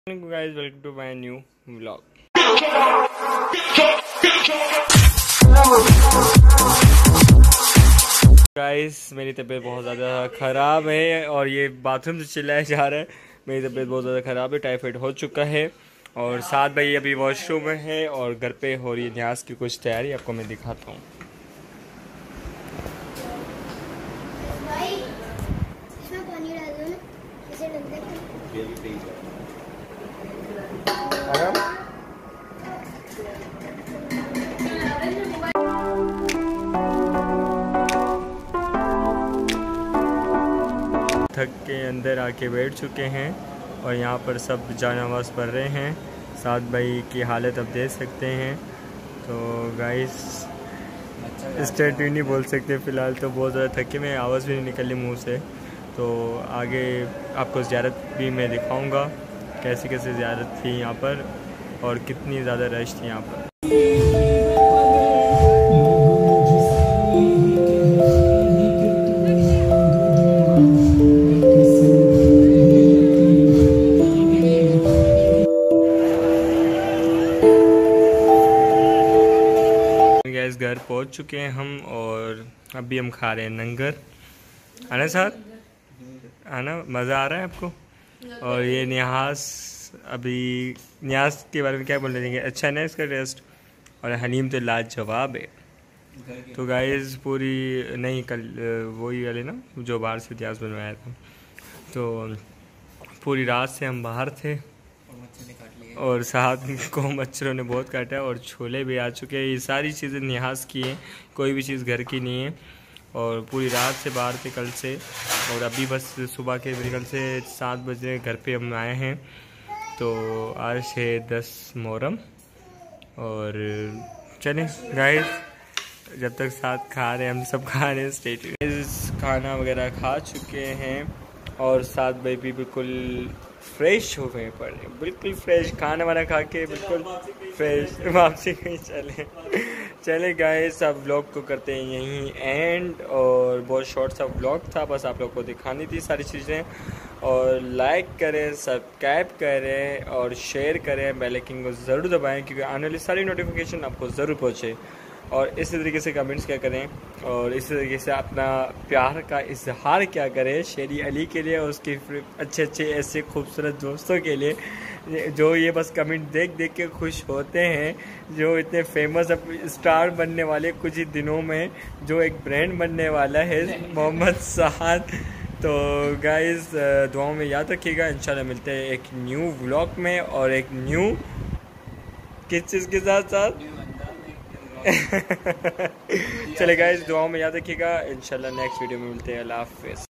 Guys, welcome to my new vlog. Guys मेरी तबीयत बहुत ज़्यादा ख़राब है और ये बाथरूम से चिल्लाया जा रहा है। मेरी तबीयत बहुत ज़्यादा ख़राब है, टाइफाइड हो चुका है और साथ भाई अभी वॉशरूम में है और घर पे हो रही है न्यास की कुछ तैयारी, आपको मैं दिखाता हूँ। थक के अंदर आके बैठ चुके हैं और यहाँ पर सब जानामाज पढ़ रहे हैं। साथ भाई की हालत अब देख सकते हैं। तो गाइस स्टेट नहीं बोल सकते फ़िलहाल, तो बहुत ज़्यादा थके में आवाज़ भी नहीं निकली मुंह से। तो आगे आपको ज़ियारत भी मैं दिखाऊंगा कैसी कैसी ज़ियारत थी यहाँ पर और कितनी ज़्यादा रश थी यहाँ पर। गैस घर पहुंच चुके हैं हम और अभी हम खा रहे हैं लंगर। आना साथ आना, मज़ा आ रहा है आपको? और ये न्यास, अभी न्यास के बारे में क्या बोलने देंगे, अच्छा है ना इसका टेस्ट? और हलीम तो लाजवाब है। तो गाइस पूरी नहीं, कल वही वाले ना जो बाहर से न्यास बनवाया था, तो पूरी रात से हम बाहर थे और साथ को मच्छरों ने बहुत काटा है और छोले भी आ चुके हैं। ये सारी चीज़ें न्यास की हैं, कोई भी चीज़ घर की नहीं है। और पूरी रात से बाहर थे कल से और अभी बस सुबह के मेरे कल से 7 बजे घर पे हम आए हैं। तो आज है 10 मुहर्रम और चलें गाइस, जब तक साथ खा रहे हैं हम सब खा रहे हैं स्टेट खाना वगैरह खा चुके हैं और साथ भाई भी बिल्कुल फ्रेश हो गए पड़े, बिल्कुल फ्रेश खाना वाना खा के बिल्कुल फ्रेश वापसी कहीं चले गाइस। अब व्लॉग को करते हैं यहीं एंड, और बहुत शॉर्ट सा व्लॉग था, बस आप लोग को दिखानी थी सारी चीज़ें। और लाइक करें, सब्सक्राइब करें और शेयर करें, बेल आइकन को ज़रूर दबाएं क्योंकि आने वाली सारी नोटिफिकेशन आपको ज़रूर पहुँचे। और इसी तरीके से कमेंट्स क्या करें और इसी तरीके से अपना प्यार का इजहार क्या करें शेरी अली के लिए और उसके अच्छे अच्छे ऐसे खूबसूरत दोस्तों के लिए जो ये बस कमेंट देख देख के खुश होते हैं, जो इतने फेमस अब स्टार बनने वाले कुछ ही दिनों में, जो एक ब्रांड बनने वाला है मोहम्मद साद। तो गाइस दुआओं में याद रखिएगा। इंशाल्लाह मिलते हैं एक न्यू व्लॉग में और एक न्यू किस चीज़ के साथ चले गाइस दुआओं में याद रखिएगा। इंशाल्लाह नेक्स्ट वीडियो में मिलते हैं। अल्लाह हाफ़िज़।